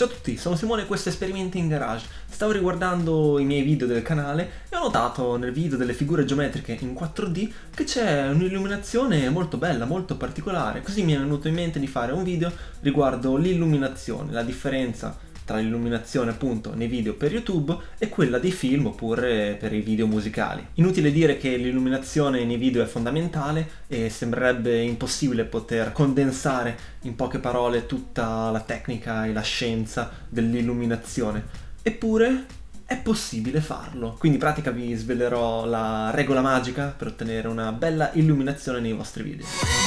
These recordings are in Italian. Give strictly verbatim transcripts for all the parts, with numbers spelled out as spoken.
Ciao a tutti, sono Simone e questo è Experimenting Garage. Stavo riguardando i miei video del canale e ho notato nel video delle figure geometriche in quattro D che c'è un'illuminazione molto bella, molto particolare. Così mi è venuto in mente di fare un video riguardo l'illuminazione, la differenza tra l'illuminazione appunto nei video per YouTube e quella dei film oppure per i video musicali. Inutile dire che l'illuminazione nei video è fondamentale e sembrerebbe impossibile poter condensare in poche parole tutta la tecnica e la scienza dell'illuminazione. Eppure è possibile farlo. Quindi in pratica vi svelerò la regola magica per ottenere una bella illuminazione nei vostri video.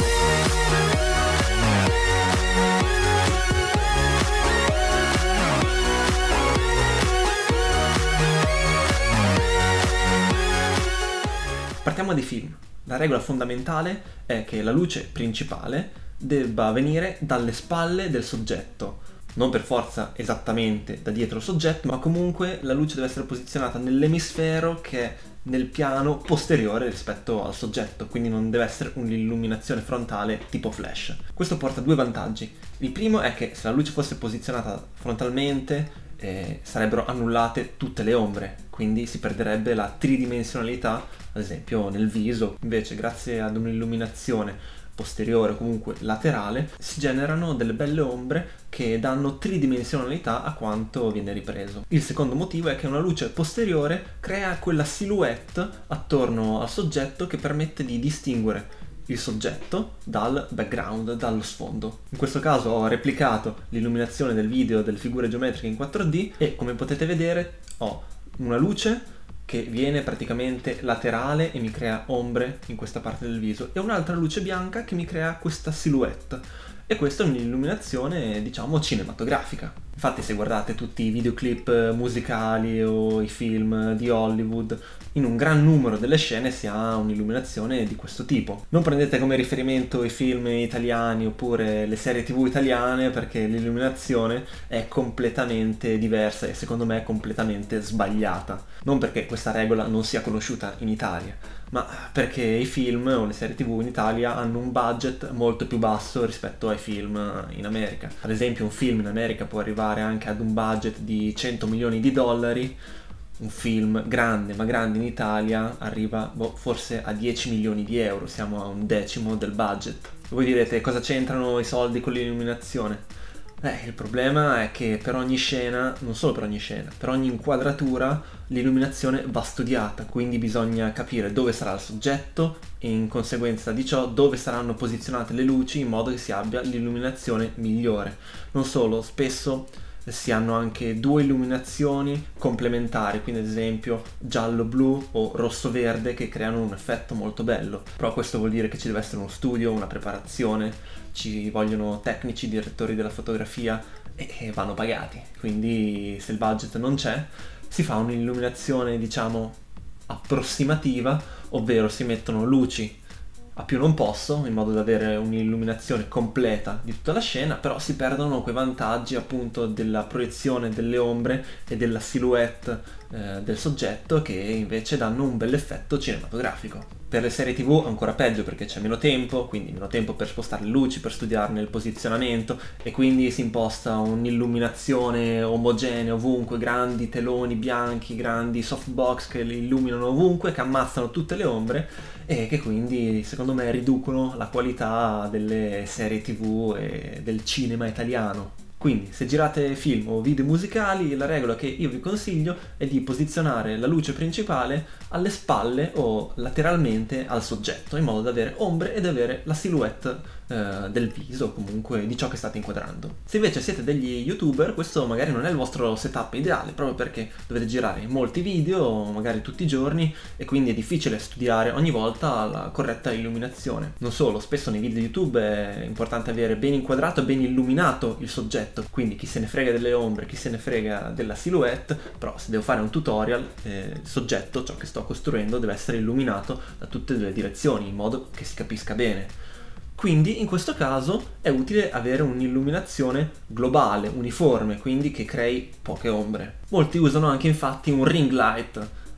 Partiamo dai film. La regola fondamentale è che la luce principale debba venire dalle spalle del soggetto. Non per forza esattamente da dietro il soggetto, ma comunque la luce deve essere posizionata nell'emisfero che è nel piano posteriore rispetto al soggetto, quindi non deve essere un'illuminazione frontale tipo flash. Questo porta a due vantaggi. Il primo è che se la luce fosse posizionata frontalmente eh, sarebbero annullate tutte le ombre, quindi si perderebbe la tridimensionalità, ad esempio nel viso. Invece grazie ad un'illuminazione posteriore o comunque laterale si generano delle belle ombre che danno tridimensionalità a quanto viene ripreso. Il secondo motivo è che una luce posteriore crea quella silhouette attorno al soggetto che permette di distinguere il soggetto dal background, dallo sfondo. In questo caso ho replicato l'illuminazione del video delle figure geometriche in quattro D e come potete vedere ho una luce che viene praticamente laterale e mi crea ombre in questa parte del viso e un'altra luce bianca che mi crea questa silhouette. E questa è un'illuminazione, diciamo, cinematografica. Infatti se guardate tutti i videoclip musicali o i film di Hollywood, in un gran numero delle scene si ha un'illuminazione di questo tipo. Non prendete come riferimento i film italiani oppure le serie tv italiane, perché l'illuminazione è completamente diversa e secondo me è completamente sbagliata. Non perché questa regola non sia conosciuta in Italia, ma perché i film o le serie tv in Italia hanno un budget molto più basso rispetto ai film in America. Ad esempio un film in America può arrivare anche ad un budget di cento milioni di dollari, un film grande ma grande in Italia arriva boh, forse a dieci milioni di euro, siamo a un decimo del budget. Voi direte cosa c'entrano i soldi con l'illuminazione? Eh, il problema è che per ogni scena, non solo per ogni scena, per ogni inquadratura l'illuminazione va studiata, quindi bisogna capire dove sarà il soggetto e in conseguenza di ciò dove saranno posizionate le luci in modo che si abbia l'illuminazione migliore. Non solo, spesso si hanno anche due illuminazioni complementari, quindi ad esempio giallo-blu o rosso-verde, che creano un effetto molto bello. Però questo vuol dire che ci deve essere uno studio, una preparazione, ci vogliono tecnici, direttori della fotografia e vanno pagati. Quindi se il budget non c'è, si fa un'illuminazione, diciamo, approssimativa, ovvero si mettono luci a più non posso, in modo da avere un'illuminazione completa di tutta la scena, però si perdono quei vantaggi appunto della proiezione delle ombre e della silhouette eh, del soggetto, che invece danno un bel effetto cinematografico. Per le serie tv è ancora peggio perché c'è meno tempo, quindi meno tempo per spostare le luci, per studiarne il posizionamento, e quindi si imposta un'illuminazione omogenea ovunque, grandi teloni bianchi, grandi softbox che li illuminano ovunque, che ammazzano tutte le ombre e che quindi secondo me riducono la qualità delle serie tv e del cinema italiano. Quindi se girate film o video musicali, la regola che io vi consiglio è di posizionare la luce principale alle spalle o lateralmente al soggetto, in modo da avere ombre ed avere la silhouette eh, del viso, comunque di ciò che state inquadrando. Se invece siete degli youtuber, questo magari non è il vostro setup ideale, proprio perché dovete girare molti video, magari tutti i giorni, e quindi è difficile studiare ogni volta la corretta illuminazione. Non solo, spesso nei video YouTube è importante avere ben inquadrato e ben illuminato il soggetto, quindi chi se ne frega delle ombre, chi se ne frega della silhouette, però se devo fare un tutorial, eh, il soggetto, ciò che sto costruendo, deve essere illuminato da tutte le direzioni in modo che si capisca bene. Quindi in questo caso è utile avere un'illuminazione globale, uniforme, quindi che crei poche ombre. Molti usano anche infatti un ring light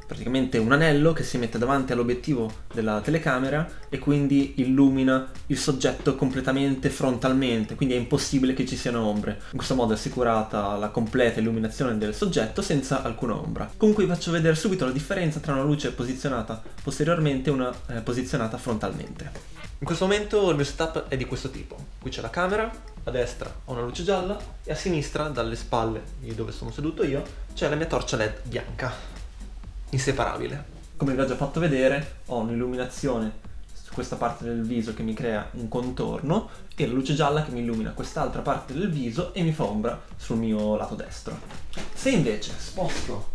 praticamente un anello che si mette davanti all'obiettivo della telecamera e quindi illumina il soggetto completamente frontalmente, quindi è impossibile che ci siano ombre. In questo modo è assicurata la completa illuminazione del soggetto senza alcuna ombra. Comunque vi faccio vedere subito la differenza tra una luce posizionata posteriormente e una eh, posizionata frontalmente. In questo momento il mio setup è di questo tipo. Qui c'è la camera, a destra ho una luce gialla e a sinistra, dalle spalle di dove sono seduto io, c'è la mia torcia L E D bianca, inseparabile. Come vi ho già fatto vedere, ho un'illuminazione su questa parte del viso che mi crea un contorno e la luce gialla che mi illumina quest'altra parte del viso e mi fa ombra sul mio lato destro. Se invece sposto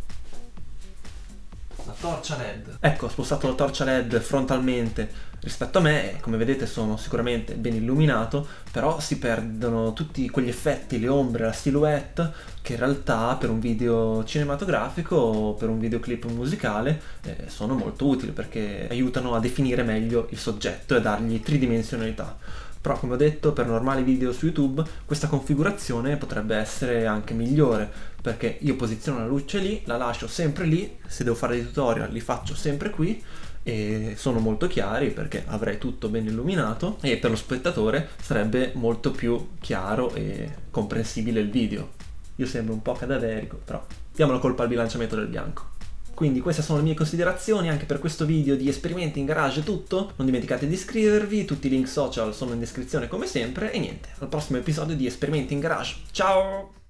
la torcia L E D, ecco, ho spostato la torcia L E D frontalmente rispetto a me e come vedete sono sicuramente ben illuminato, però si perdono tutti quegli effetti, le ombre, la silhouette che in realtà per un video cinematografico o per un videoclip musicale eh, sono molto utili perché aiutano a definire meglio il soggetto e a dargli tridimensionalità. Però come ho detto, per normali video su YouTube questa configurazione potrebbe essere anche migliore, perché io posiziono la luce lì, la lascio sempre lì, se devo fare dei tutorial li faccio sempre qui e sono molto chiari perché avrei tutto ben illuminato e per lo spettatore sarebbe molto più chiaro e comprensibile il video. Io sembro un po' cadaverico, però diamo la colpa al bilanciamento del bianco. Quindi queste sono le mie considerazioni anche per questo video di esperimenti in garage è tutto. Non dimenticate di iscrivervi, tutti i link social sono in descrizione come sempre e niente, al prossimo episodio di esperimenti in garage. Ciao!